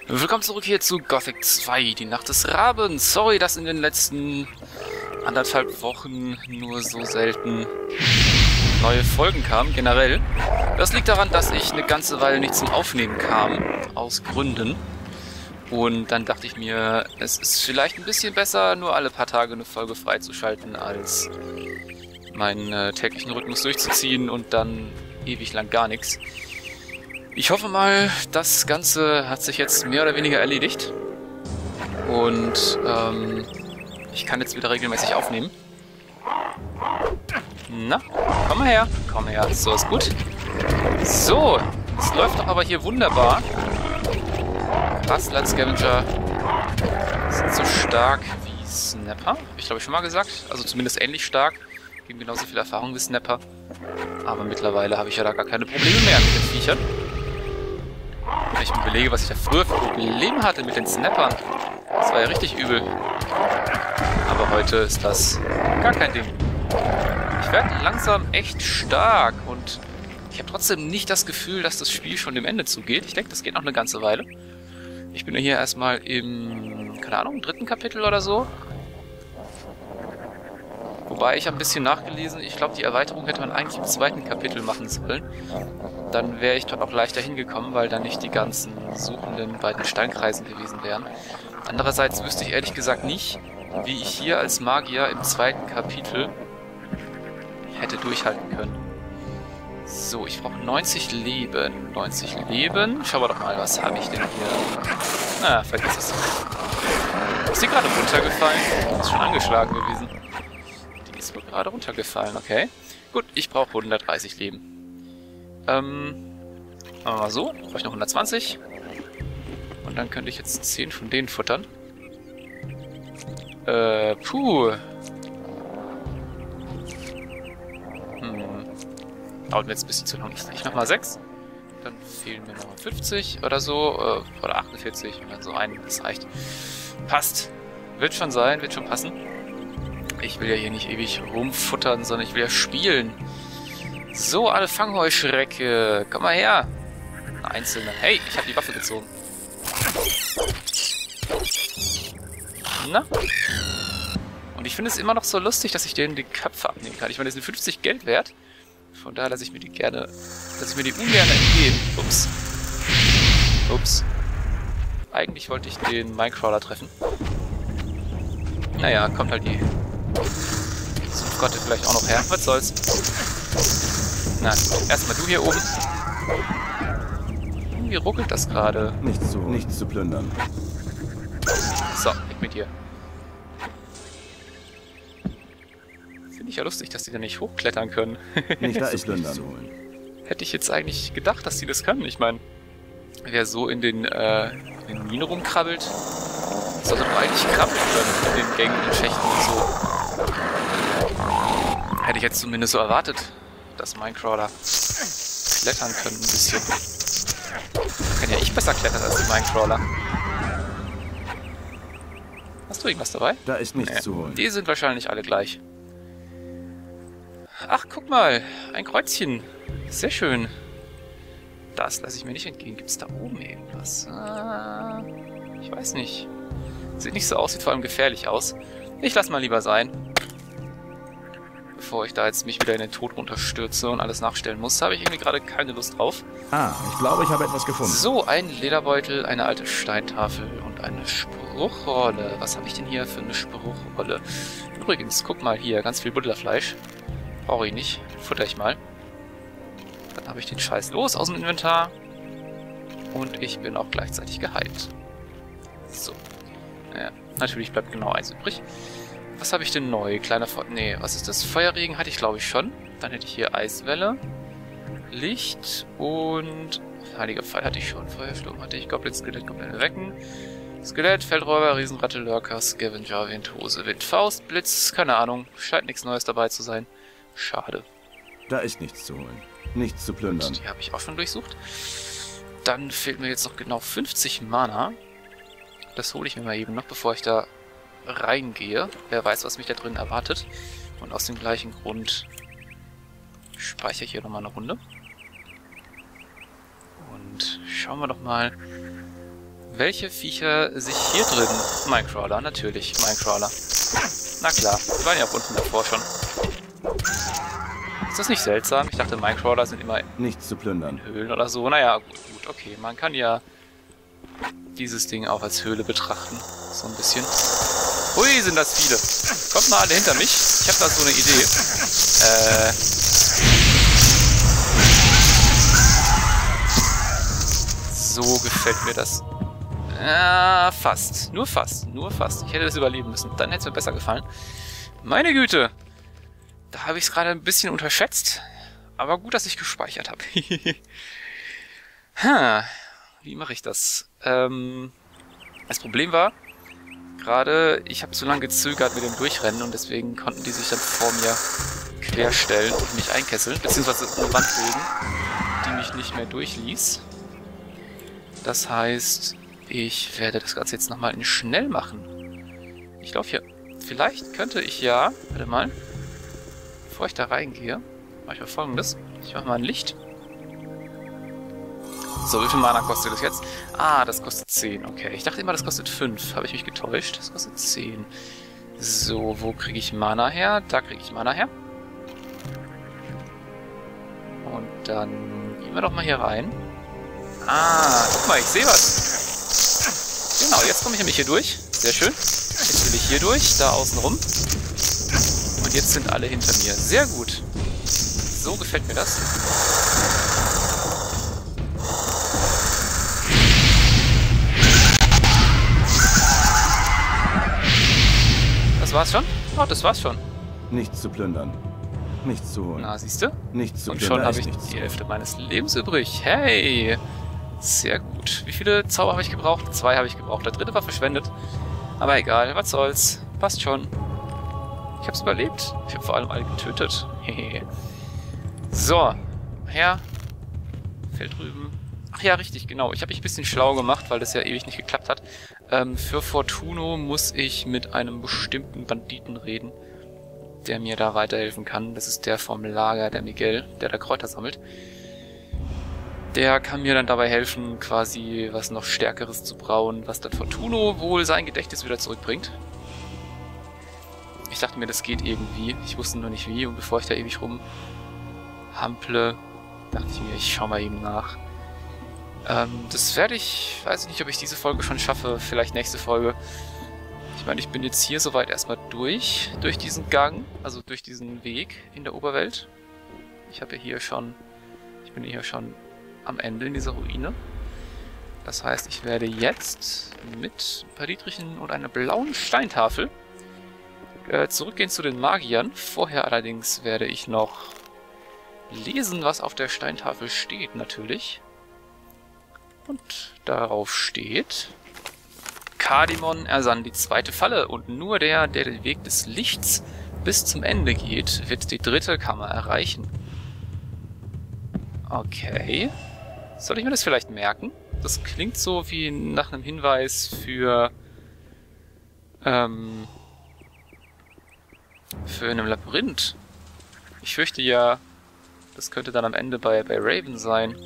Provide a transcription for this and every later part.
Willkommen zurück hier zu Gothic 2, die Nacht des Raben. Sorry, dass in den letzten anderthalb Wochen nur so selten neue Folgen kamen, generell. Das liegt daran, dass ich eine ganze Weile nicht zum Aufnehmen kam, aus Gründen. Und dann dachte ich mir, es ist vielleicht ein bisschen besser, nur alle paar Tage eine Folge freizuschalten, als meinen täglichen Rhythmus durchzuziehen und dann ewig lang gar nichts. Ich hoffe mal, das Ganze hat sich jetzt mehr oder weniger erledigt. Und ich kann jetzt wieder regelmäßig aufnehmen. Na, komm mal her. Komm her. So, ist gut. So, es läuft doch aber hier wunderbar. Rustlight Scavenger sind so stark wie Snapper. Hab ich glaube ich schon mal gesagt. Also zumindest ähnlich stark. Geben genauso viel Erfahrung wie Snapper. Aber mittlerweile habe ich ja da gar keine Probleme mehr mit den Viechern. Wenn ich mir überlege, was ich da früher für Probleme hatte mit den Snappern. Das war ja richtig übel. Aber heute ist das gar kein Ding. Ich werde langsam echt stark und ich habe trotzdem nicht das Gefühl, dass das Spiel schon dem Ende zugeht. Ich denke, das geht noch eine ganze Weile. Ich bin ja hier erstmal im, keine Ahnung, 3. Kapitel oder so. Wobei, ich habe ein bisschen nachgelesen. Ich glaube, die Erweiterung hätte man eigentlich im 2. Kapitel machen sollen. Dann wäre ich dort auch leichter hingekommen, weil dann nicht die ganzen Suchenden bei den Steinkreisen gewesen wären. Andererseits wüsste ich ehrlich gesagt nicht, wie ich hier als Magier im 2. Kapitel hätte durchhalten können. So, ich brauche 90 Leben. 90 Leben. Schauen wir doch mal, was habe ich denn hier? Ah, vergiss es. Ist die gerade runtergefallen? Ist schon angeschlagen gewesen. Die ist wohl gerade runtergefallen, okay. Gut, ich brauche 130 Leben. Machen wir mal so. Dann brauche ich noch 120. Und dann könnte ich jetzt 10 von denen futtern. Puh. Dauert mir jetzt ein bisschen zu lang. Ich mach mal 6. Dann fehlen mir noch 50 oder so. Oder 48. Und dann so ein. Das reicht. Passt. Wird schon sein. Wird schon passen. Ich will ja hier nicht ewig rumfuttern, sondern ich will ja spielen. So, alle Fangheuschrecke. Komm mal her. Eine einzelne. Hey, ich habe die Waffe gezogen. Na? Und ich finde es immer noch so lustig, dass ich denen die Köpfe abnehmen kann. Ich meine, die sind 50 Geld wert. Von daher lasse ich mir die gerne, ungern entgehen. Ups. Ups. Eigentlich wollte ich den Minecrawler treffen. Naja, kommt halt die Sumpfgrotte vielleicht auch noch her. Was soll's. Na, erstmal du hier oben. Irgendwie ruckelt das gerade. Nichts zu plündern. So, weg mit dir. Finde ich ja lustig, dass die da nicht hochklettern können. Nichts zu plündern. Hätte ich jetzt eigentlich gedacht, dass die das können. Ich meine, wer so in den Minen rumkrabbelt, sollte doch eigentlich krabbeln können in den Gängen und Schächten und so. Hätte ich jetzt zumindest so erwartet, dass Minecrawler klettern können ein bisschen. Kann ja ich besser klettern als die Minecrawler. Hast du irgendwas dabei? Da ist nichts zu holen. Die sind wahrscheinlich alle gleich. Ach, guck mal. Ein Kreuzchen. Sehr schön. Das lasse ich mir nicht entgehen. Gibt es da oben irgendwas? Ich weiß nicht. Sieht nicht so aus, sieht vor allem gefährlich aus. Ich lasse mal lieber sein. Bevor ich da jetzt mich wieder in den Tod runterstürze und alles nachstellen muss, habe ich irgendwie gerade keine Lust drauf. Ah, ich glaube, ich habe etwas gefunden. So, ein Lederbeutel, eine alte Steintafel und eine Spruchrolle. Was habe ich denn hier für eine Spruchrolle? Übrigens, guck mal hier, ganz viel Butterfleisch. Brauche ich nicht. Futter ich mal. Dann habe ich den Scheiß los aus dem Inventar. Und ich bin auch gleichzeitig geheilt. So. Ja, natürlich bleibt genau eins übrig. Was habe ich denn neu? Kleiner nee, was ist das? Feuerregen hatte ich glaube ich schon. Dann hätte ich hier Eiswelle. Licht und... Heiliger Pfeil hatte ich schon. Feuersturm hatte ich. Goblin, Skelett, Goblin wecken. Skelett, Feldräuber, Riesenratte, Lurker, Scavenger, Windhose, Windfaust, Blitz. Keine Ahnung. Scheint nichts Neues dabei zu sein. Schade. Da ist nichts zu holen. Nichts zu plündern. Die habe ich auch schon durchsucht. Dann fehlt mir jetzt noch genau 50 Mana. Das hole ich mir mal eben noch, bevor ich da reingehe. Wer weiß, was mich da drin erwartet. Und aus dem gleichen Grund speichere ich hier nochmal eine Runde. Und schauen wir doch mal, welche Viecher sich hier drin... Minecrawler, natürlich, Minecrawler. Na klar, die waren ja auch unten davor schon. Ist das nicht seltsam? Ich dachte, Minecrawler sind immer Nichts zu plündern. in Höhlen oder so. Naja, gut, okay. Man kann ja dieses Ding auch als Höhle betrachten. So ein bisschen. Ui, sind das viele. Kommt mal alle hinter mich. Ich habe da so eine Idee. So gefällt mir das. Fast. Nur fast. Nur fast. Ich hätte das überleben müssen. Dann hätte es mir besser gefallen. Meine Güte. Da habe ich es gerade ein bisschen unterschätzt. Aber gut, dass ich gespeichert habe. Wie mache ich das? Das Problem war, gerade, ich habe zu lange gezögert mit dem Durchrennen und deswegen konnten die sich dann vor mir querstellen und mich einkesseln, beziehungsweise eine Wand bilden, die mich nicht mehr durchließ. Das heißt, ich werde das Ganze jetzt nochmal in schnell machen. Ich laufe hier. Vielleicht könnte ich ja, warte mal, bevor ich da reingehe, mache ich mal Folgendes. Ich mache mal ein Licht. So, wie viel Mana kostet das jetzt? Ah, das kostet 10. Okay, ich dachte immer, das kostet 5. Habe ich mich getäuscht? Das kostet 10. So, wo kriege ich Mana her? Da kriege ich Mana her. Und dann gehen wir doch mal hier rein. Ah, guck mal, ich sehe was. Genau, jetzt komme ich nämlich hier durch. Sehr schön. Jetzt will ich hier durch, da außen rum. Und jetzt sind alle hinter mir. Sehr gut. So gefällt mir das. Das war's schon? Oh, das war's schon. Nichts zu plündern. Nichts zu holen. Na, siehst du? Nichts zu Und plündern. schon habe ich die Hälfte meines Lebens übrig. Hey! Sehr gut. Wie viele Zauber habe ich gebraucht? 2 habe ich gebraucht. Der dritte war verschwendet. Aber egal, was soll's. Passt schon. Ich hab's überlebt. Ich habe vor allem alle getötet. So. Her. Feld drüben. Ach ja, richtig, genau. Ich habe mich ein bisschen schlau gemacht, weil das ja ewig nicht geklappt hat. Für Fortuno muss ich mit einem bestimmten Banditen reden, der mir da weiterhelfen kann. Das ist der vom Lager, der Miguel, der da Kräuter sammelt. Der kann mir dann dabei helfen, quasi was noch Stärkeres zu brauen, was dann Fortuno wohl sein Gedächtnis wieder zurückbringt. Ich dachte mir, das geht irgendwie. Ich wusste nur nicht wie. Und bevor ich da ewig rumhample, dachte ich mir, ich schau mal eben nach. Das werde ich, weiß ich nicht, ob ich diese Folge schon schaffe, vielleicht nächste Folge. Ich meine, ich bin jetzt hier soweit erstmal durch diesen Gang, also durch diesen Weg in der Oberwelt. Ich bin hier schon am Ende in dieser Ruine. Das heißt, ich werde jetzt mit ein paar Dietrichen und einer blauen Steintafel zurückgehen zu den Magiern. Vorher allerdings werde ich noch lesen, was auf der Steintafel steht, natürlich. Und darauf steht: Kardimon ersann die zweite Falle und nur der den Weg des Lichts bis zum Ende geht, wird die dritte Kammer erreichen. Okay. Soll ich mir das vielleicht merken? Das klingt so wie nach einem Hinweis für einem Labyrinth. Ich fürchte ja, das könnte dann am Ende bei Raven sein.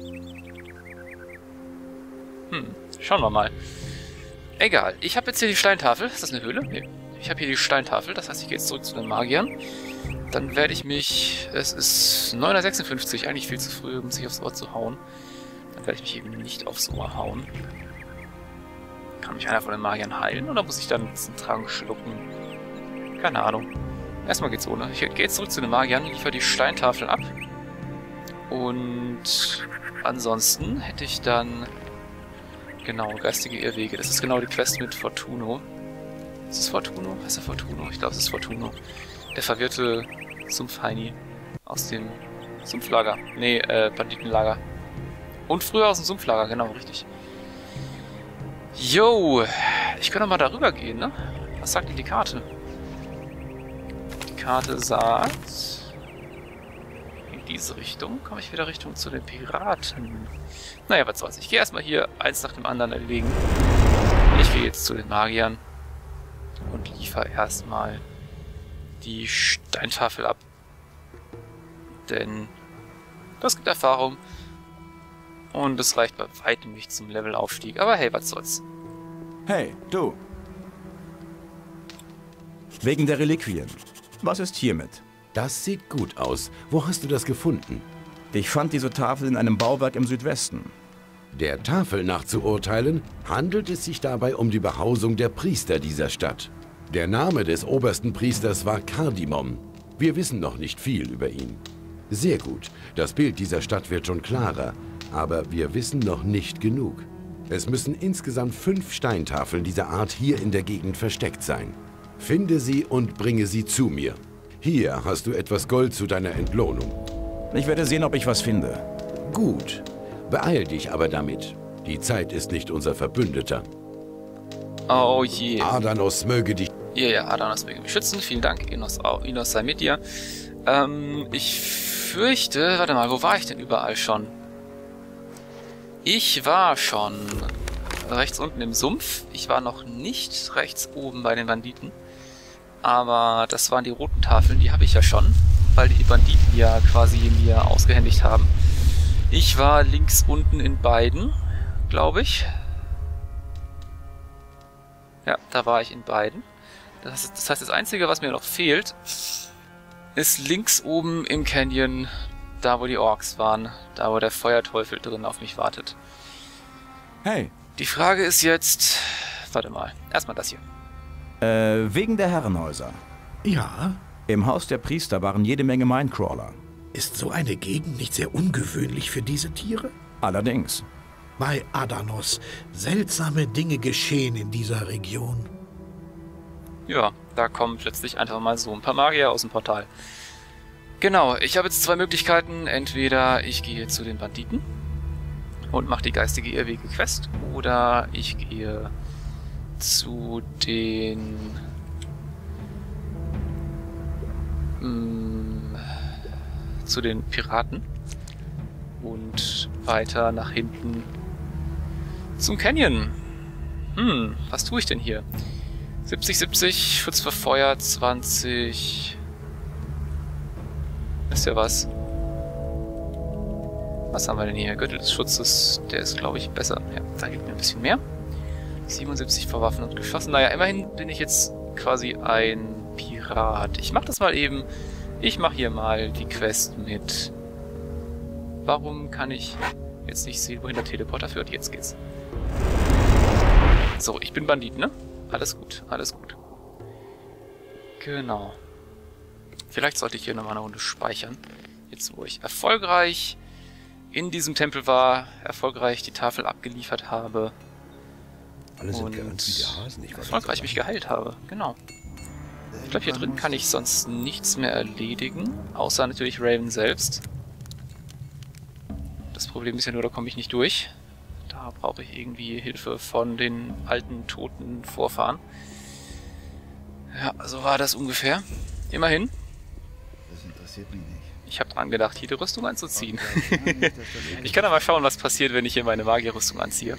Schauen wir mal. Egal, ich habe jetzt hier die Steintafel. Ist das eine Höhle? Nee. Ich habe hier die Steintafel, das heißt, ich gehe jetzt zurück zu den Magiern. Dann werde ich mich... Es ist 9:56 Uhr, eigentlich viel zu früh, um sich aufs Ohr zu hauen. Dann werde ich mich eben nicht aufs Ohr hauen. Kann mich einer von den Magiern heilen oder muss ich dann einen Trank schlucken? Keine Ahnung. Erstmal geht's ohne. Ich gehe jetzt zurück zu den Magiern, liefere die Steintafel ab. Und ansonsten hätte ich dann... Genau, geistige Irrwege. Das ist genau die Quest mit Fortuno. Ist es Fortuno? Heißt er Fortuno? Ich glaube, es ist Fortuno. Der verwirrte Sumpfheini aus dem Sumpflager. Nee, Banditenlager. Und früher aus dem Sumpflager, genau, richtig. Yo, ich könnte mal darüber gehen, ne? Was sagt denn die Karte? Die Karte sagt... In diese Richtung komme ich wieder Richtung zu den Piraten. Naja, was soll's. Ich gehe erstmal hier eins nach dem anderen erlegen. Ich gehe jetzt zu den Magiern und liefere erstmal die Steintafel ab. Denn das gibt Erfahrung. Und es reicht bei weitem nicht zum Levelaufstieg. Aber hey, was soll's. Hey, du. Wegen der Reliquien. Was ist hiermit? Das sieht gut aus. Wo hast du das gefunden? Ich fand diese Tafel in einem Bauwerk im Südwesten. Der Tafel nach zu urteilen, handelt es sich dabei um die Behausung der Priester dieser Stadt. Der Name des obersten Priesters war Kardimon. Wir wissen noch nicht viel über ihn. Sehr gut, das Bild dieser Stadt wird schon klarer, aber wir wissen noch nicht genug. Es müssen insgesamt 5 Steintafeln dieser Art hier in der Gegend versteckt sein. Finde sie und bringe sie zu mir. Hier hast du etwas Gold zu deiner Entlohnung. Ich werde sehen, ob ich was finde. Gut. Beeil dich aber damit. Die Zeit ist nicht unser Verbündeter. Oh je. Adanos möge dich... Ja, Adanos möge mich schützen. Vielen Dank, Inos sei mit dir. Ich fürchte... Warte mal, wo war ich denn überall schon? Ich war schon rechts unten im Sumpf. Ich war noch nicht rechts oben bei den Banditen. Aber das waren die roten Tafeln, die habe ich ja schon, weil die Banditen ja quasi mir ausgehändigt haben. Ich war links unten in beiden, glaube ich. Ja, da war ich in beiden. Das heißt, das Einzige, was mir noch fehlt, ist links oben im Canyon, da wo die Orks waren, da wo der Feuerteufel drin auf mich wartet. Hey. Die Frage ist jetzt... Warte mal, erstmal das hier. Wegen der Herrenhäuser. Ja? Im Haus der Priester waren jede Menge Minecrawler. Ist so eine Gegend nicht sehr ungewöhnlich für diese Tiere? Allerdings. Bei Adanos. Seltsame Dinge geschehen in dieser Region. Ja, da kommen plötzlich einfach mal so ein paar Magier aus dem Portal. Genau, ich habe jetzt 2 Möglichkeiten. Entweder ich gehe zu den Banditen und mache die geistige Irrwege-Quest, oder ich gehe zu den... zu den Piraten und weiter nach hinten zum Canyon. Was tue ich denn hier? 70, Schutz vor Feuer, 20... Ist ja was. Was haben wir denn hier? Gürtel des Schutzes, der ist, glaube ich, besser. Ja, da gibt mir ein bisschen mehr. 77 vor Waffen und Geschossen. Naja, immerhin bin ich jetzt quasi ein Pirat. Ich mache das mal eben. Ich mache hier mal die Quest mit... Warum kann ich jetzt nicht sehen, wohin der Teleporter führt? Jetzt geht's. So, ich bin Bandit, ne? Alles gut, alles gut. Genau. Vielleicht sollte ich hier nochmal eine Runde speichern. Jetzt, wo ich erfolgreich in diesem Tempel war, erfolgreich die Tafel abgeliefert habe. Alle sind geerntet wie die Hasen, nicht wahr? Erfolgreich mich geheilt habe, genau. Ich glaube, hier drin kann ich sonst nichts mehr erledigen, außer natürlich Raven selbst. Das Problem ist ja nur, da komme ich nicht durch. Da brauche ich irgendwie Hilfe von den alten, toten Vorfahren. Ja, so war das ungefähr. Immerhin. Das interessiert mich nicht. Ich habe dran gedacht, hier die Rüstung anzuziehen. Ich kann aber schauen, was passiert, wenn ich hier meine Magierrüstung anziehe.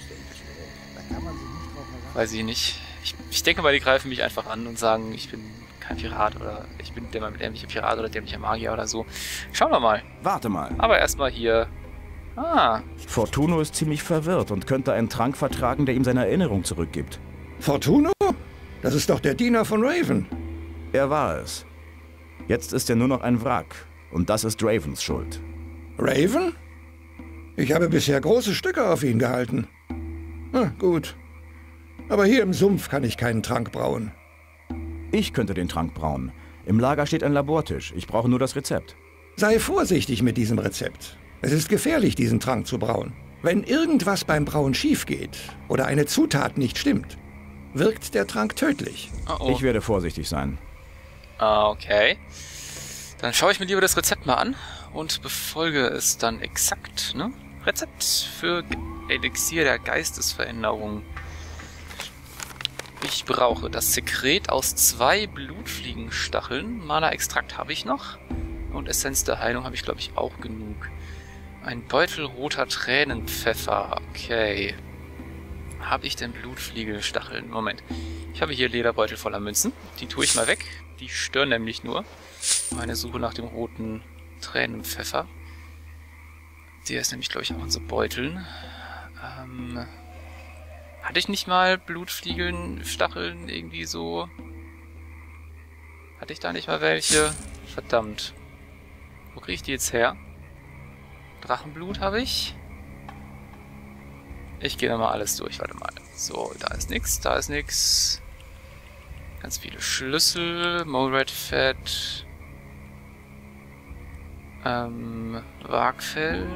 Weiß ich nicht. Ich denke mal, die greifen mich einfach an und sagen, ich bin kein Pirat oder ich bin der dämliche Pirat oder dämlicher Magier oder so. Schauen wir mal. Warte mal. Aber erstmal hier... Ah. Fortuno ist ziemlich verwirrt und könnte einen Trank vertragen, der ihm seine Erinnerung zurückgibt. Fortuno? Das ist doch der Diener von Raven. Er war es. Jetzt ist er nur noch ein Wrack. Und das ist Ravens Schuld. Raven? Ich habe bisher große Stücke auf ihn gehalten. Na, gut. Aber hier im Sumpf kann ich keinen Trank brauen. Ich könnte den Trank brauen. Im Lager steht ein Labortisch. Ich brauche nur das Rezept. Sei vorsichtig mit diesem Rezept. Es ist gefährlich, diesen Trank zu brauen. Wenn irgendwas beim Brauen schief geht oder eine Zutat nicht stimmt, wirkt der Trank tödlich. Oh. Ich werde vorsichtig sein. Okay. Dann schaue ich mir lieber das Rezept mal an und befolge es dann exakt, ne? Rezept für Elixier der Geistesveränderung. Ich brauche das Sekret aus 2 Blutfliegenstacheln. Mana-Extrakt habe ich noch. Und Essenz der Heilung habe ich, glaube ich, auch genug. Ein Beutel roter Tränenpfeffer. Okay. Habe ich denn Blutfliegenstacheln? Moment. Ich habe hier Lederbeutel voller Münzen. Die tue ich mal weg. Die stören nämlich nur meine Suche nach dem roten Tränenpfeffer. Der ist nämlich, glaube ich, auch in so Beuteln. Hatte ich nicht mal Blutfliegeln, Stacheln irgendwie so? Hatte ich da nicht mal welche? Verdammt. Wo kriege ich die jetzt her? Drachenblut habe ich. Ich gehe nochmal alles durch, warte mal. So, da ist nix, da ist nix. Ganz viele Schlüssel, Morat-Fett. Wagfell.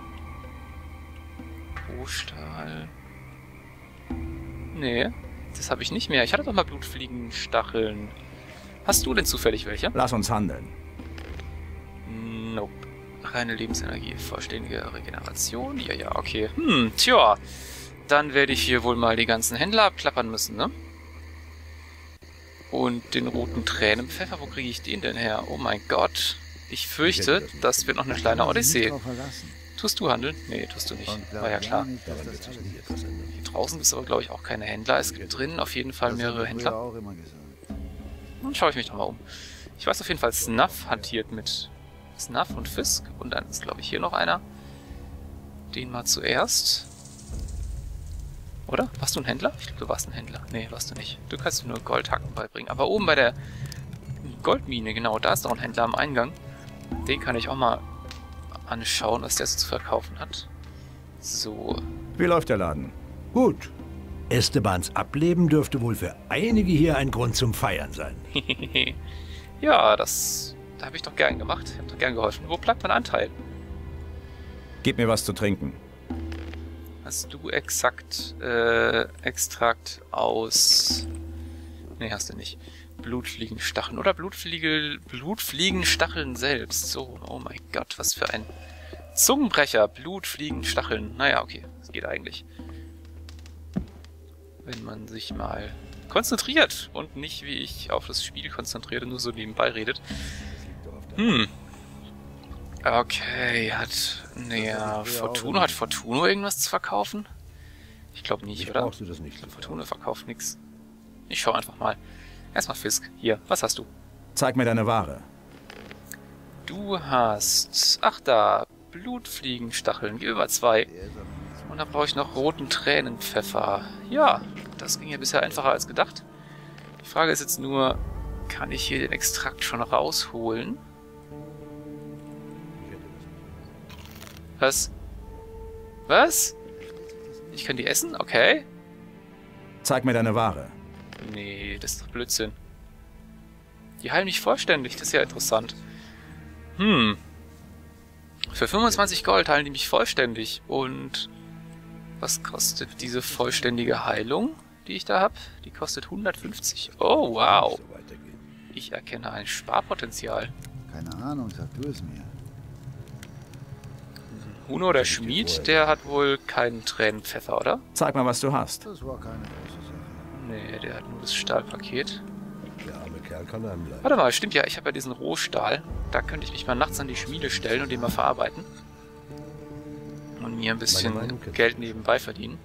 Rohstahl. Nee, das habe ich nicht mehr. Ich hatte doch mal Blutfliegenstacheln. Hast du denn zufällig welche? Lass uns handeln. Nope. Reine Lebensenergie, vollständige Regeneration. Ja, ja, okay. Tja. Dann werde ich hier wohl mal die ganzen Händler abklappern müssen, ne? Und den roten Tränenpfeffer, wo kriege ich den denn her? Oh mein Gott. Ich fürchte, das wird noch eine kleine Odyssee. Tust du handeln? Nee, tust du nicht. War ja klar. Hier draußen ist aber, glaube ich, auch keine Händler. Es gibt drinnen auf jeden Fall mehrere Händler. Dann schaue ich mich doch mal um. Ich weiß auf jeden Fall, Snuff hantiert mit Snuff und Fisk. Und dann ist, glaube ich, hier noch einer. Den mal zuerst. Oder? Warst du ein Händler? Ich glaube, du warst ein Händler. Nee, warst du nicht. Du kannst nur Goldhacken beibringen. Aber oben bei der Goldmine, genau, da ist noch ein Händler am Eingang. Den kann ich auch mal anschauen, was der so zu verkaufen hat. So. Wie läuft der Laden? Gut. Estebans Ableben dürfte wohl für einige hier ein Grund zum Feiern sein. Ja, da habe ich doch gern gemacht. Ich habe doch gern geholfen. Wo bleibt mein Anteil? Gib mir was zu trinken. Hast du Extrakt aus... Nee, hast du nicht. Blutfliegenstacheln oder Blutfliegenstacheln selbst. So, oh mein Gott, was für ein Zungenbrecher. Blutfliegenstacheln. Naja, okay, das geht eigentlich. Wenn man sich mal konzentriert und nicht wie ich auf das Spiel konzentriert und nur so nebenbei redet. Okay, hat Fortuno irgendwas zu verkaufen? Ich glaube nicht, oder? Ich glaube, Fortuno verkauft nichts. Ich schau einfach mal. Erstmal Fisk. Hier, was hast du? Zeig mir deine Ware. Du hast... Ach da, Blutfliegenstacheln, gib über 2. Und dann brauche ich noch roten Tränenpfeffer. Ja, das ging ja bisher einfacher als gedacht. Die Frage ist jetzt nur, kann ich hier den Extrakt schon rausholen? Was? Was? Ich kann die essen? Okay. Zeig mir deine Ware. Nee, das ist doch Blödsinn. Die heilen mich vollständig, das ist ja interessant. Für 25 Gold heilen die mich vollständig. Und was kostet diese vollständige Heilung, die ich da habe? Die kostet 150. Oh, wow. Ich erkenne ein Sparpotenzial. Keine Ahnung, sag du es mir. Huno, der Schmied, der hat wohl keinen Tränenpfeffer, oder? Zeig mal, was du hast. Das war keine große Sache. Nee, der hat nur das Stahlpaket. Der arme Kerl kann anbleiben. Warte mal, stimmt ja, ich habe ja diesen Rohstahl. Da könnte ich mich mal nachts an die Schmiede stellen und den mal verarbeiten. Und mir ein bisschen Geld nebenbei verdienen.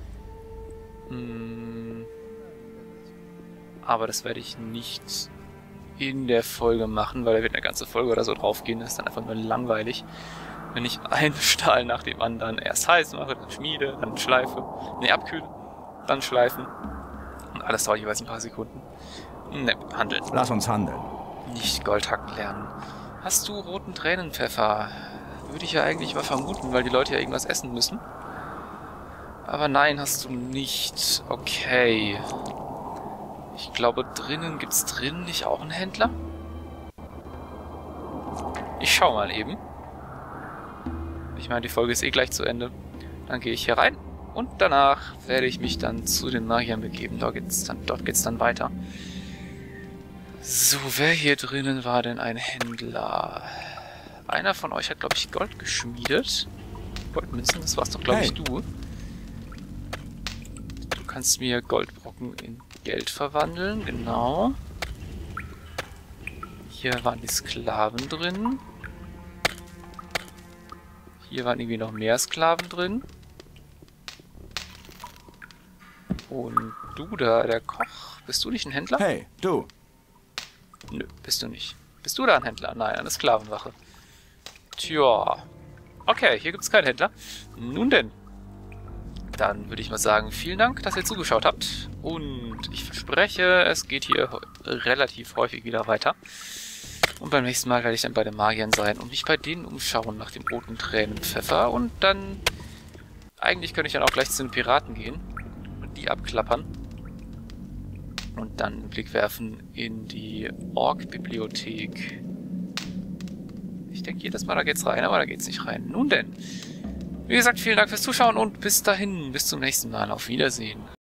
Aber das werde ich nicht in der Folge machen, weil da wird eine ganze Folge oder so draufgehen. Das ist dann einfach nur langweilig. Wenn ich einen Stahl nach dem anderen erst heiß mache, dann schmiede, dann schleife, abkühlen, dann schleifen. Und alles dauert jeweils ein paar Sekunden. Ne, handeln. Lass uns handeln. Nicht Goldhacken lernen. Hast du roten Tränenpfeffer? Würde ich ja eigentlich mal vermuten, weil die Leute ja irgendwas essen müssen. Aber nein, hast du nicht. Okay. Ich glaube, gibt's drinnen nicht auch einen Händler? Ich schau mal eben. Ich meine, die Folge ist eh gleich zu Ende. Dann gehe ich hier rein und danach werde ich mich dann zu den Magiern begeben. Dort geht's dann weiter. So, wer hier drinnen war denn ein Händler? Einer von euch hat, glaube ich, Gold geschmiedet. Goldmünzen, das war's doch, glaube ich, du. Du kannst mir Goldbrocken in Geld verwandeln, genau. Hier waren die Sklaven drin. Hier waren irgendwie noch mehr Sklaven drin. Und du da, der Koch, bist du nicht ein Händler? Hey, du. Nö, bist du nicht. Bist du da ein Händler? Nein, eine Sklavenwache. Tja. Okay, hier gibt es keinen Händler. Nun denn. Dann würde ich mal sagen, vielen Dank, dass ihr zugeschaut habt. Und ich verspreche, es geht hier relativ häufig wieder weiter. Und beim nächsten Mal werde ich dann bei den Magiern sein und mich bei denen umschauen nach dem roten Tränenpfeffer. Und dann... Eigentlich könnte ich dann auch gleich zu den Piraten gehen und die abklappern. Und dann einen Blick werfen in die Ork-Bibliothek. Ich denke jedes Mal, da geht's rein, aber da geht's nicht rein. Nun denn. Wie gesagt, vielen Dank fürs Zuschauen und bis dahin, bis zum nächsten Mal. Auf Wiedersehen.